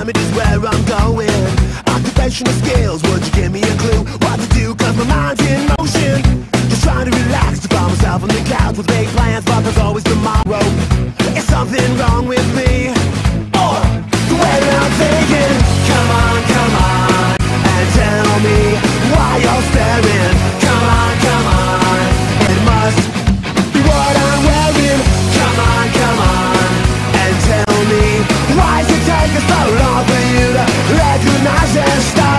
me just where I'm going. Occupational skills, would you give me a clue what to do? Cause my mind's in motion. Just trying to relax, to find myself on the couch with big plans, but there's always tomorrow. Is something wrong with me? Or the way that I'm thinking? Come on, and tell me why you're staring. Come on, it must be what I'm wearing. Come on, and tell me why does it take us so long for you to recognize and stop?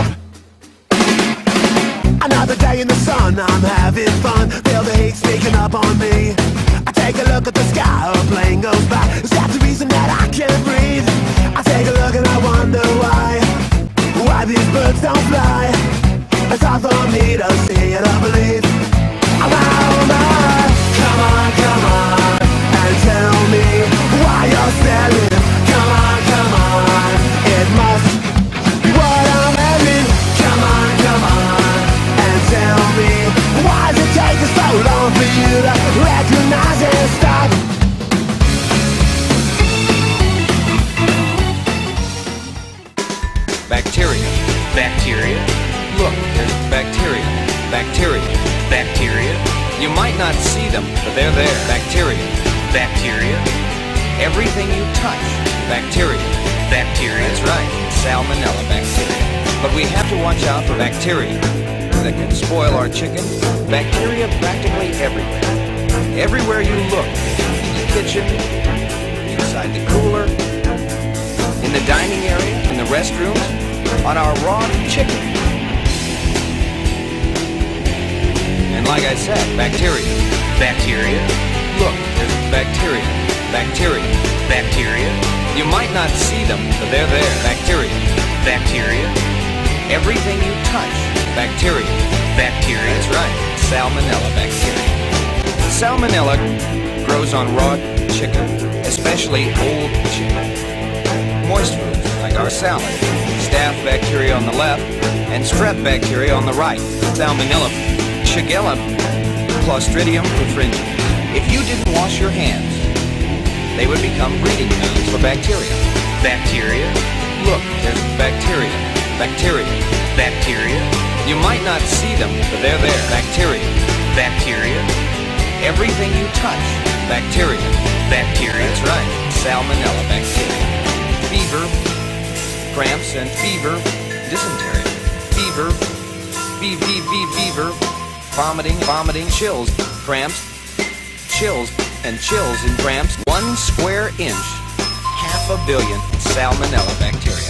Another day in the sun, I'm having fun. Feel the heat sneaking up on me. I take a look at the sky, a plane goes by. Is that the reason that I can't breathe? I take a look and I wonder why these birds don't fly. It's hard for me to see and I believe. Come on, and tell me why you're staring. Come on, it must be what I'm wearing. Come on, and tell me why does it take us so long for you to recognize and stop? Bacteria. Look, there's bacteria. You might not see them, but they're there. Bacteria. Everything you touch. Bacteria. That's right. Salmonella bacteria. But we have to watch out for bacteria that can spoil our chicken. Bacteria practically everywhere. Everywhere you look. In the kitchen, inside the cooler, in the dining area, in the restrooms, on our raw chicken. And like I said, bacteria. Look, there's bacteria. You might not see them, but they're there. Bacteria. Everything you touch. Bacteria. That's right. Salmonella bacteria. Salmonella grows on raw chicken, especially old chicken. Moist foods, like our salad. Staph bacteria on the left, and strep bacteria on the right. Salmonella, Shigella, Clostridium perfringens. If you didn't wash your hands, they would become breeding grounds for bacteria. Look, there's bacteria. You might not see them, but they're there. Bacteria. Everything you touch. Bacteria. That's right. Salmonella bacteria. Fever, cramps and fever, dysentery, fever, vomiting, chills, cramps, chills and cramps. 1 square inch, 500 million salmonella bacteria.